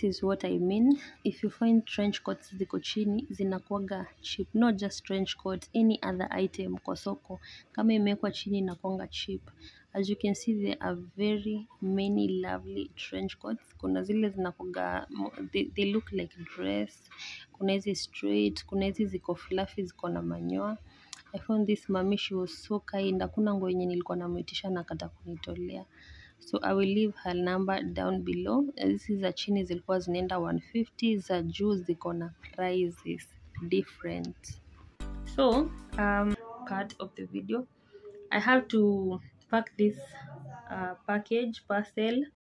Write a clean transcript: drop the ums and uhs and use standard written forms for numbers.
this is what I mean. If you find trench coats ziko chini, zinakuanga cheap. Not just trench coat, any other item kwa soko kama imewekwa chini inakuanga cheap. As you can see, there are very many lovely trench coats. Kuna zile zinakuanga they look like dress, kuna hizi straight, kuna hizi ziko fluffy ziko na manyoa. I found this mummy, she was so kind. Hakuna nguo yenye nilikuwa namuitisha na akataka kunitolea. So I will leave her number down below. Hizi za chini zilikuwa zinaenda 150, za juu ziko na prices different. So part of the video, I have to pack this package parcel